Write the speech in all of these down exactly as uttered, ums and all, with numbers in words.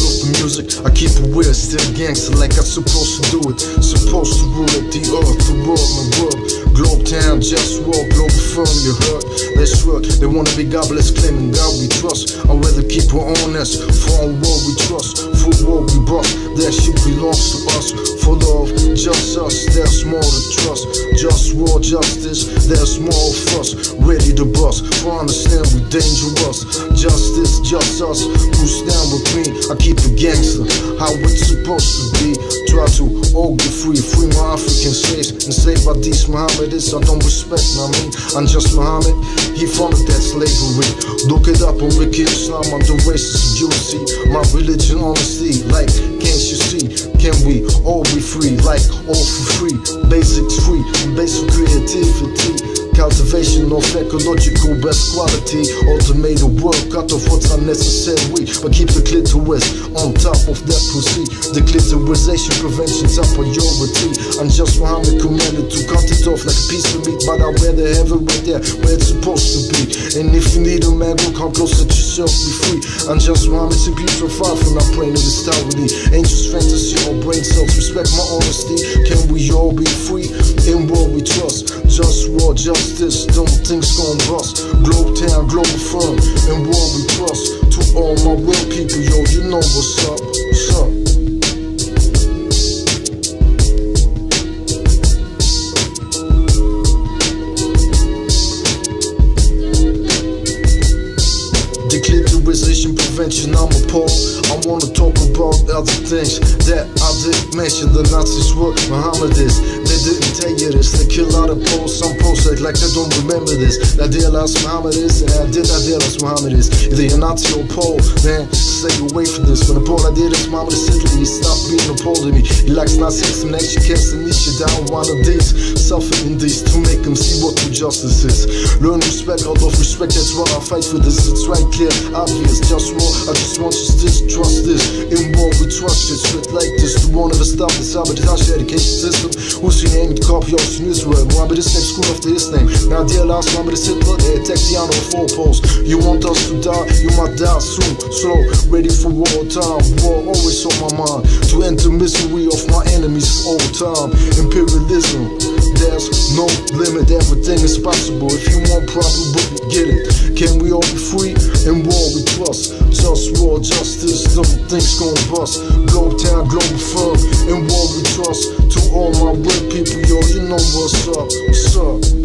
of the music, I keep it weird, still gangster like I'm supposed to do it. Supposed to rule at the earth, the world, my world. Globe town, just walk, global firm, you heard. Let's work, they wanna be godless, claiming God we trust. I'd rather keep her honest, for our world we trust. For world we bust, that shit belongs to us. For love, just us, there's more to trust. Just war, justice, there's more of us. Ready to bust, for understand we dangerous. Justice, just us, who's down with me? I keep it gangster, how it's supposed to be. Try to all get free, free my African slaves. Enslaved by these Mohammedists, I don't respect, I mean, I'm just Muhammad, he founded that slavery. Look it up on Wiki Islam, I'm the racist, you see. My religion, honesty, like, can't you see? Can we all be free, like, all for free? Basics free, and basic creativity. Cultivation of ecological best quality. Automated work, cut off what's unnecessary, but keep the clitoris on top of that pussy. The clitorisation prevention's a priority. I'm just Muhammad commanded to cut it off like a piece of meat, but I'd rather have it right there where it's supposed to be. And if you need a man, go come close, let yourself be free. I'm just Muhammad, simply so far from not praying in this towerly. Angels, fantasy, or brain cells, respect my honesty. Can we all be free in what we trust? Just war, justice, don't think's gon' bust. Globe town, global firm, and war we trust. To all my real people, yo, you know what's up, what's up. Declitterization prevention, I'm appalled. I wanna talk about other things that I didn't mention. The Nazis were Mohammedists. They didn't tell you this. They kill out of posts. Some posts act like they don't remember this. I realize Mohammedists, and I did not realize Mohammedists. Either you're Nazi or Pole, man, stay away from this. When the Pole I did is Mohammedist Italy, he stopped being a Pole to me. He likes Nazi system, next you can't send you down one of these. Suffering these to make them see what true justice is. Learn respect out of respect, that's why I fight for this. It's right clear, obvious, just war. I just want you to trust this. In war we trust it, straight like this. To won't ever stop the sabotage education system. Who's your name? Copy of Israel. Mohammed is named school after his name. Now dear last Mohammed is Hitler, they attack the honor of four poles. You want us to die, you might die soon. Slow, ready for war time. War always on my mind. To end the misery of my enemies all the time. Imperialism, there's no limit, everything is possible. If you want probably get it. Can we all be free? In war we trust. Just war, justice, don't think's gon' bust. Globe town, global firm, in war we trust. To all my real people, yo, you know what's up, what's up.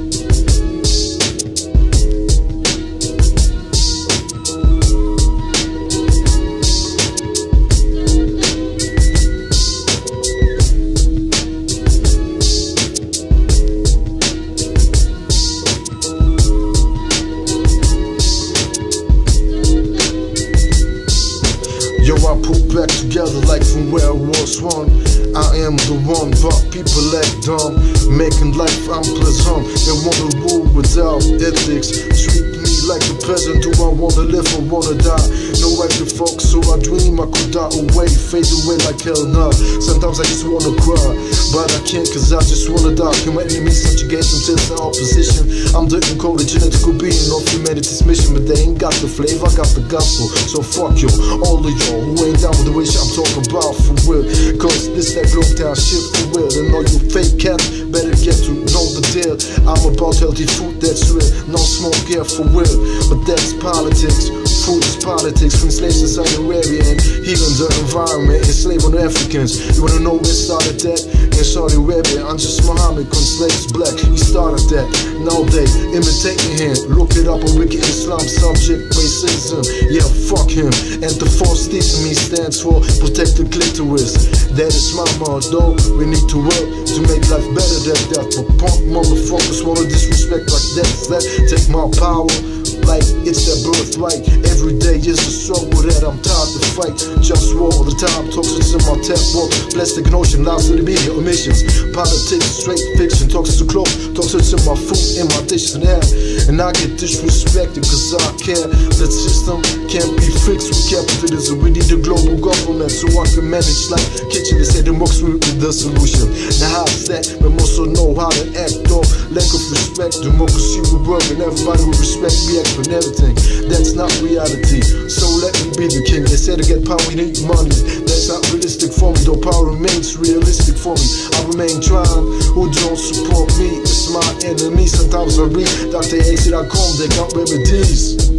Yo, I put back together like from where I was one. I am the one, but people act dumb, making life unpleasant. They wanna rule without ethics, treat me like a peasant. Do I wanna live or wanna die? No right to fuck, so I dream I could die away, fade away like hell nah. Sometimes I just wanna cry, but I can't cause I just wanna die. Human enemies subjugate until the opposition. I'm the encoded genetical being of humanity's mission, but they ain't got the flavor, I got the gospel. So fuck you, all of y'all who ain't down with the way I'm talking about for real. Cause this that globe town shit for real. And all you fake cats better get to know the deal. I'm about healthy food that's real, no smoke here for real. But that's politics, food is politics. From slaves in Saudi Arabia and even the environment, enslaved on Africans. You wanna know where started that? In Saudi Arabia, I'm just Muhammad, cause slaves black, he started that. Now they imitating him, look it up on Wiki Islam, subject racism. Yeah, fuck him. And the false teeth to me stands for protect the clitoris. That is my motto, we need to work to make life better than that. But punk motherfuckers wanna disrespect like that. That take my power like it's their birthright. Every day is a struggle that I'm tired to fight. Just war all the time, toxins in my tap water. Plastic and ocean, lies to the media, emissions. Politics, straight fiction, toxins to clothes, toxins in my food, in my dishes and air. And I get disrespected cause I care. That system can't be fixed with capitalism. We need a global government so I can manage like kitchen. They say democracy will be the solution. Now how's that? We must also know how to act off lack of respect. Democracy will work and everybody will respect me. And everything, that's not reality. So let me be the king. They say to get power we need money. That's not realistic for me, though power remains realistic for me. I remain trying, who don't support me, it's my enemy. Sometimes I read Doctor X dot com, they got remedies.